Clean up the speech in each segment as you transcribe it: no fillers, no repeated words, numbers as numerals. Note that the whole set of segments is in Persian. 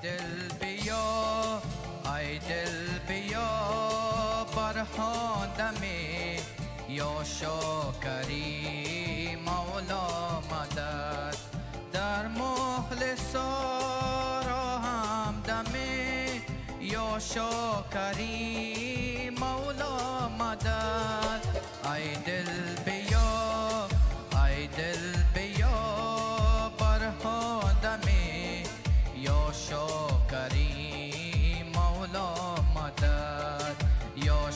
دل بیا ای دل بیا برهاندمی یا شکری مولا مدد در مخلصا را همدمی یا شکری مولا مدد ای دل بیا ای دل بیا برهاندمی یا شکری مولا مدد یا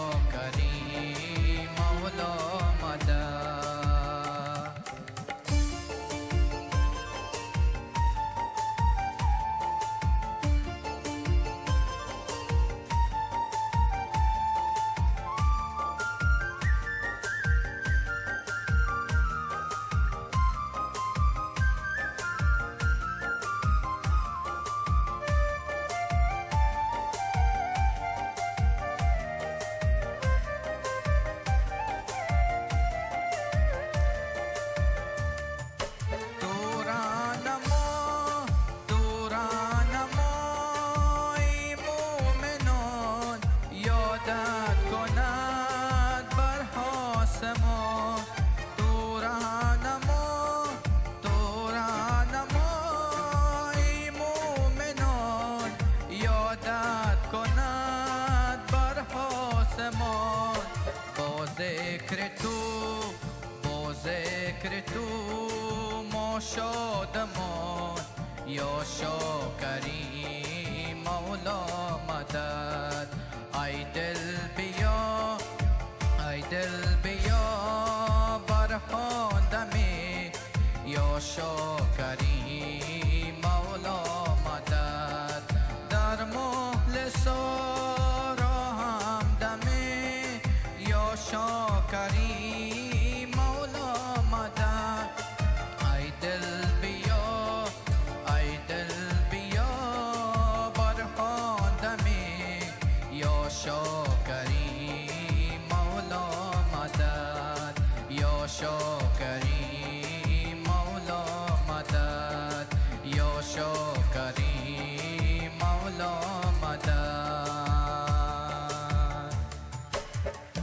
شکری مولا مدد ذکر تو ما شادمان یا شکری مولا مدد ای دل بیا ای دل بیا برهاندمی یا شکری مولا مدد در مخلصا را همدمی یا شکری شکری مولا مدد یا شکری مولا مدد یا شکری